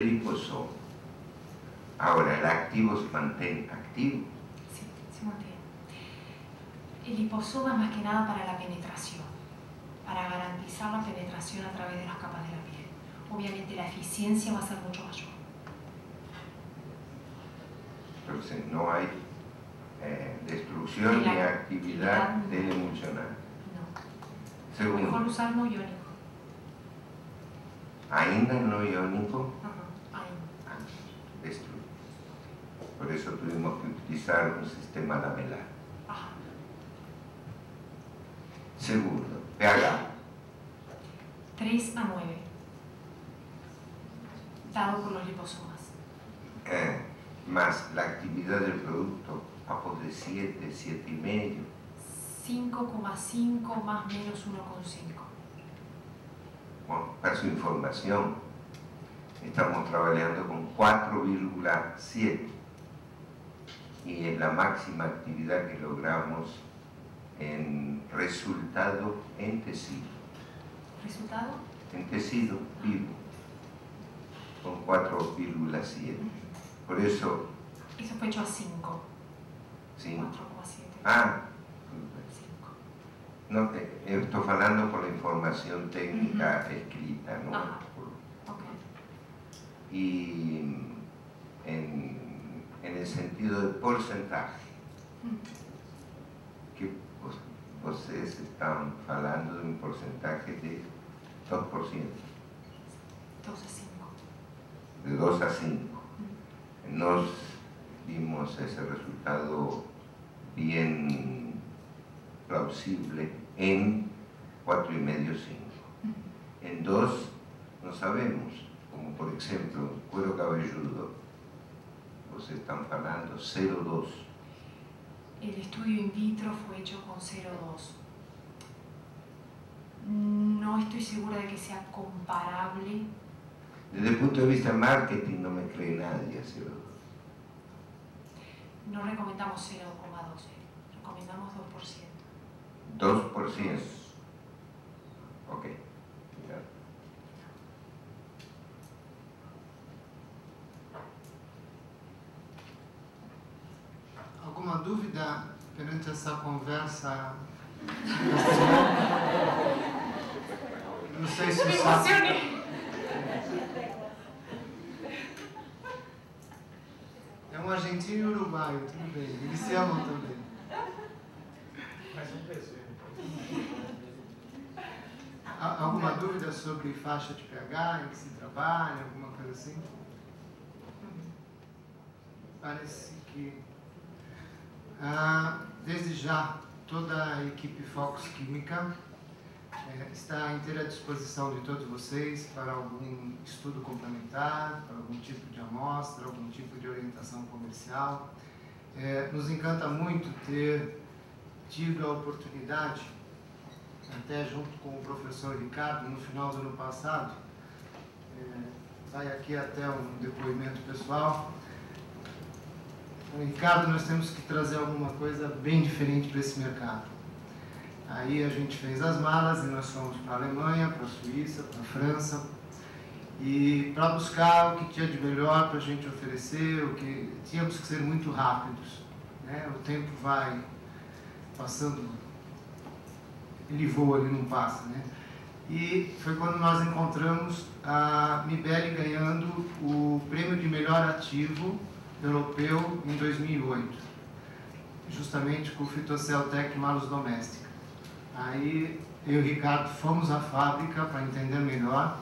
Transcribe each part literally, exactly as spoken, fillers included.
liposoma. Ahora, ¿el activo se mantiene activo? Sí, se mantiene. El liposoma es más que nada para la penetración, para garantizar la penetración a través de las capas de la piel. Obviamente la eficiencia va a ser mucho mayor. Entonces no hay eh, destrucción ni actividad del emulsionante. No. Segundo, Mejor usar no iónico. ainda no iónico, Ajá, ah, destruye. Por eso tuvimos que utilizar un sistema lamelar. Ajá. Segundo, pH. tres a nueve. Dado por los liposomas. Eh, más la actividad del producto, apos de siete, siete y medio. cinco coma cinco más menos uno coma cinco. Bueno, para su información, estamos trabajando con cuatro coma siete y es la máxima actividad que logramos en resultado en tejido. ¿Resultado? En tejido vivo, con cuatro coma siete. Por eso... Eso fue hecho a cinco. cinco. cuatro coma siete. Ah, cinco. no, eh, estoy hablando por la información técnica Uh-huh. escrita, ¿no? Ah, Por, ok. y en, en el sentido de porcentaje, que vos, vocês están hablando de un porcentaje de dos por ciento. dos a cinco. De dos a cinco. Nos dimos ese resultado bien plausible en cuatro y medio, cinco. En dos no sabemos, como por ejemplo cuero cabelludo, pues están hablando cero coma dos. El estudio in vitro fue hecho con cero coma dos. No estoy segura de que sea comparable. Desde el punto de vista marketing no me cree nadie a cero coma dos. No recomendamos cero coma doce, recomendamos dos por ciento. dos por ciento. Ok. Alguma dúvida perante essa conversa? Não sei se Me o Sato... emocionei! É um argentino e uruguaio, tudo bem. Eles se amam também. Mais um pessoa. Alguma dúvida sobre faixa de pH em que se trabalha, alguma coisa assim? Parece que, ah, desde já, toda a equipe Fox Química eh, está à inteira disposição de todos vocês para algum estudo complementar, para algum tipo de amostra, algum tipo de orientação comercial. Eh, nos encanta muito ter tido a oportunidade, até junto com o professor Ricardo, no final do ano passado, é, vai aqui até um depoimento pessoal. Ricardo, nós temos que trazer alguma coisa bem diferente para esse mercado. Aí a gente fez as malas e nós fomos para a Alemanha, para a Suíça, para a França, e para buscar o que tinha de melhor para a gente oferecer, o que tínhamos que ser muito rápidos, né? O tempo vai passando, ele voa, ele não passa, né? E foi quando nós encontramos a Mibeli ganhando o prêmio de melhor ativo europeu em dois mil e oito, justamente com o Phytoceltec Malus Domestica. Aí eu e o Ricardo fomos à fábrica para entender melhor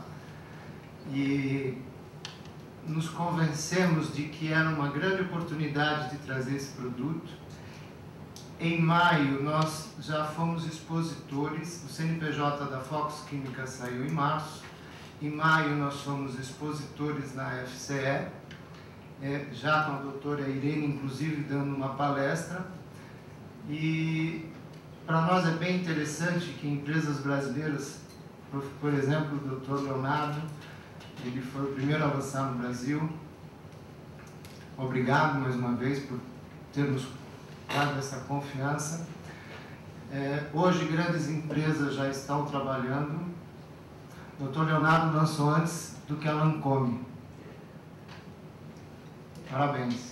e nos convencemos de que era uma grande oportunidade de trazer esse produto. Em maio, nós já fomos expositores, o C N P J da Fox Química saiu em março. Em maio, nós fomos expositores na F C E, é, já com a doutora Irene, inclusive, dando uma palestra. E para nós é bem interessante que empresas brasileiras, por, por exemplo, o doutor Leonardo, ele foi o primeiro a avançar no Brasil. Obrigado, mais uma vez, por termos dado essa confiança. É, hoje grandes empresas já estão trabalhando. O doutor Leonardo lançou antes do que a Lancôme. Parabéns.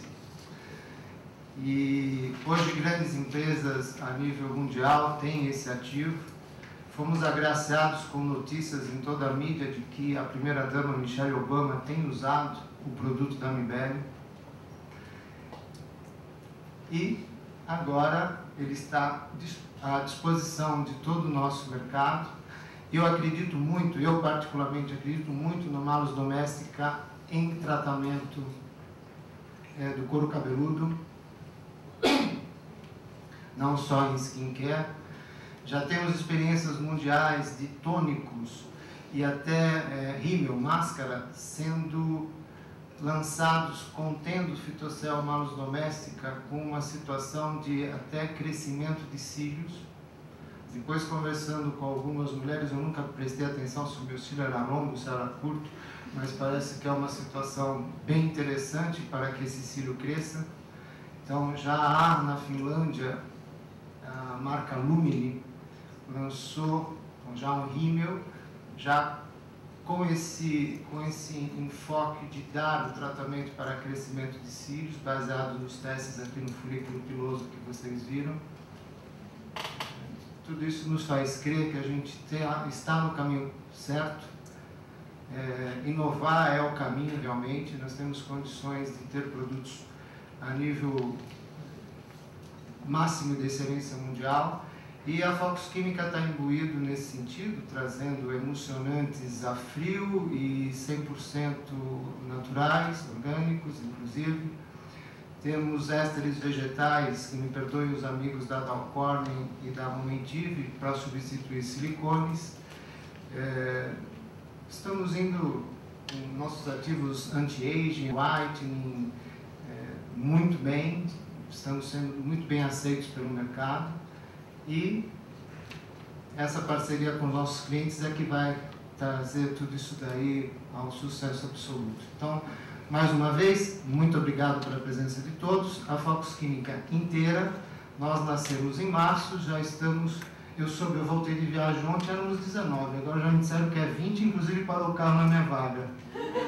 E hoje grandes empresas a nível mundial têm esse ativo. Fomos agraciados com notícias em toda a mídia de que a primeira-dama Michelle Obama tem usado o produto da Mibeli. E agora ele está à disposição de todo o nosso mercado. Eu acredito muito, eu particularmente acredito muito no Malus Domestica em tratamento é, do couro cabeludo, não só em skincare. Já temos experiências mundiais de tônicos e até é, rímel, máscara, sendo lançados contendo fitocel Malus Domestica com uma situação de até crescimento de cílios. Depois, conversando com algumas mulheres, eu nunca prestei atenção se o meu cílio era longo, se era curto, mas parece que é uma situação bem interessante para que esse cílio cresça. Então, já há na Finlândia, a marca Lumini lançou já um rímel, já com esse, com esse enfoque de dar o tratamento para crescimento de cílios, baseado nos testes aqui no folículo piloso que vocês viram. Tudo isso nos faz crer que a gente tem, está no caminho certo. É, inovar é o caminho realmente, nós temos condições de ter produtos a nível máximo de excelência mundial. E a Fox Química está imbuído nesse sentido, trazendo emulsionantes a frio e cem por cento naturais, orgânicos, inclusive. Temos ésteres vegetais, que me perdoem os amigos da Dow Corning e da Momentive, para substituir silicones. É, estamos indo com nossos ativos anti-aging, whitening, é, muito bem, estamos sendo muito bem aceitos pelo mercado. E essa parceria com os nossos clientes é que vai trazer tudo isso daí ao sucesso absoluto. Então, mais uma vez, muito obrigado pela presença de todos. A Fox Química inteira, nós nascemos em março, já estamos... Eu soube, eu voltei de viagem ontem, éramos dezenove, agora já me disseram que é vinte, inclusive parou o carro na minha vaga.